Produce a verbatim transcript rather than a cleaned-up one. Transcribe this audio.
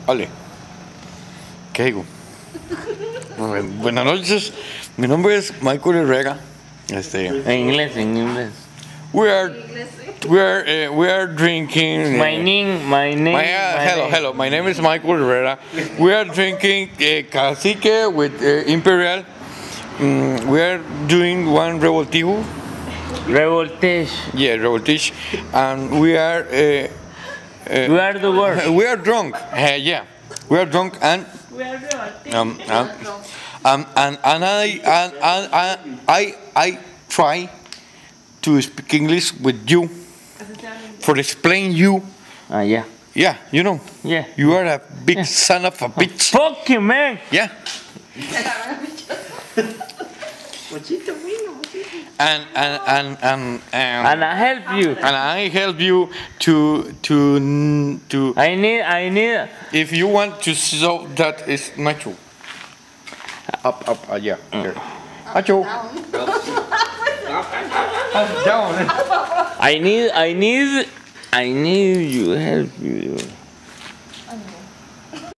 Vale. ¿Qué digo? Buenas noches. Mi nombre es Michael Herrera. Este. En inglés, en inglés. We are, we are, uh, we are drinking. Uh, My name, my name. my, uh, my hello, name. hello. My name is Michael Herrera. We are drinking uh, Cacique with uh, Imperial. Mm, we are doing one revoltijo. Revoltage. Yeah, revoltige, and we are. Uh, uh, We are the worst. We are drunk. Uh, yeah, we are drunk, and um, um, um, and and I and, and, and I I try to speak English with you for explain you. Ah, yeah. Yeah, you know. Yeah. You are a big son of a bitch. Fuck you, man. Yeah. And and and and and, And I help you. and I help you to to to. I need, I need. If you want to show that is Nacho. Up up uh, yeah. There. Nacho. Down. I need, I need, I need you help you.